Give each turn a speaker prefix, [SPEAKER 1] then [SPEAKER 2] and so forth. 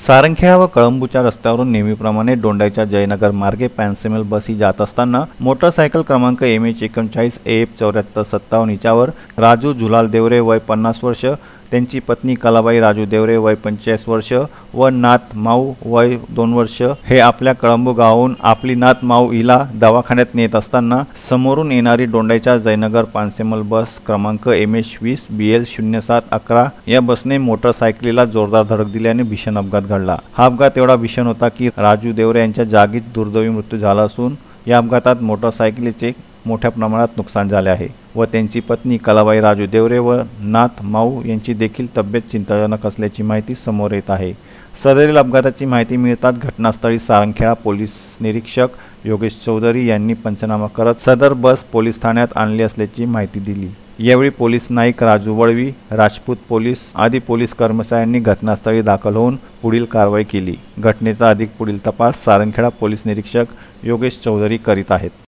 [SPEAKER 1] सारंगखेडा व कळंबूच्या रस्त्यावरून नेहमीप्रमाणे दोंडाईच्या जयनगर मार्गे पॅनसेमल बस ही जात असताना मोटरसायकल क्रमांक MH41 AF 7457 हिच्यावर राजू झुलाल देवरे वय 50 वर्ष, त्यांची पत्नी कलाबाई राजू देवरे वय 45 वर्ष व नात माऊ वय 2 वर्ष हे आपल्या कळंबू गावाहून आपली नात माऊ हिला दवाखान्यात नेत असताना समोरून येणारी दोंडाईच्या जयनगर पॅनसेमल बस क्रमांक MH20 BL 0711 या बसने मोटरसायकलीला जोरदार धडक दिल्याने भीषण अपघात घडला। हा अपघात एवढा भीषण होता की राजू देवरे यांच्या जागीच दुर्दैवी मृत्यू झाला असून या अपघातात मोटरसायकलीचे मोठ्या प्रमाणात नुकसान झाले आहे व त्यांची पत्नी कलाबाई राजू देवरे व नात माऊ यांची देखील तब्येत चिंताजनक असल्याची माहिती समोर येत आहे। सदरील अपघाताची माहिती मिळताच घटनास्थळी सारंगखेडा पोलीस निरीक्षक योगेश चौधरी यांनी पंचनामा करत सदर बस पोलीस ठाण्यात आणली असल्याची माहिती दिली। यावेळी पोलीस नाईक राजू वळवी, राजपूत पोलीस आदी पोलीस कर्मचाऱ्यांनी घटनास्थळी दाखल होऊन पुढील कारवाई केली। घटनेचा अधिक पुढील तपास सारंगखेडा पोलीस निरीक्षक योगेश चौधरी करीत आहेत।